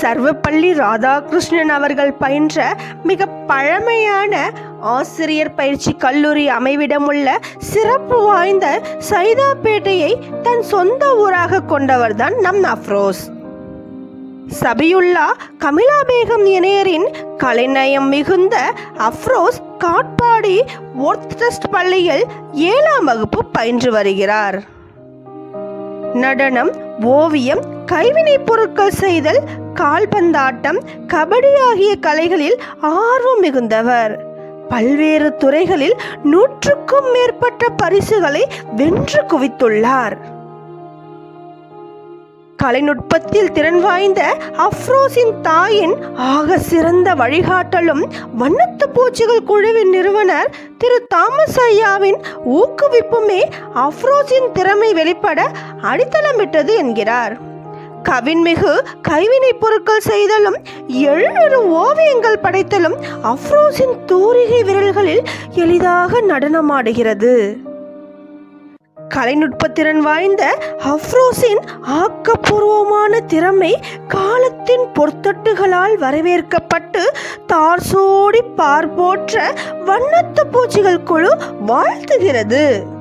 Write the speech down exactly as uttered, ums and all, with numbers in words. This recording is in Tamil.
சர்வப்பள்ளி ராதாகிருஷ்ணன் அவர்கள் பயின்ற மிக பழமையான ஆசிரியர் பயிற்சி கல்லூரி அமைவிடமுள்ள சிறப்பு வாய்ந்த சைதாப்பேட்டையை தன் சொந்த ஊராக கொண்டவர்தான் நம் அஃப்ரோஸ். சபியுல்லா கமிலா பேகம் இணையரின் கலைநயம் மிகுந்த அஃப்ரோஸ் காட்பாடி ஒர்த் ட்ரஸ்ட் பள்ளியில் ஏழாம் வகுப்பு பயின்று வருகிறார். நடனம், ஓவியம், கைவினைப் பொருட்கள் செய்தல், கால்பந்தாட்டம், கபடி ஆகிய கலைகளில் ஆர்வம் மிகுந்தவர். பல்வேறு துறைகளில் நூற்றுக்கும் மேற்பட்ட பரிசுகளை வென்று குவித்துள்ளார். கலைநுட்பத்தில் திறன் வாய்ந்த அஃப்ரோஸின் தாயின் ஆக சிறந்த வழிகாட்டலும் வண்ணத்து பூச்சிகள் குழுவின் நிறுவனர் திரு தாமஸ் ஐயாவின் ஊக்குவிப்புமே அஃப்ரோஸின் திறமை வெளிப்பட அடித்தளமிட்டது என்கிறார். கவின்மிகு கைவினைப் பொருட்கள் செய்தலும் எழுநூறு ஓவியங்கள் படைத்தலும் அஃப்ரோஸின் தூரிகை விரல்களில் எளிதாக நடனமாடுகிறது. கலைநுட்பத்திறன் வாய்ந்த அஃப்ரோஸின் ஆக்கப்பூர்வமான திறமை காலத்தின் பொற்தட்டுகளால் வரவேற்கப்பட்டு தார்சோடி பார்போற்ற வண்ணத்து பூச்சிகள் குழு வாழ்த்துகிறது.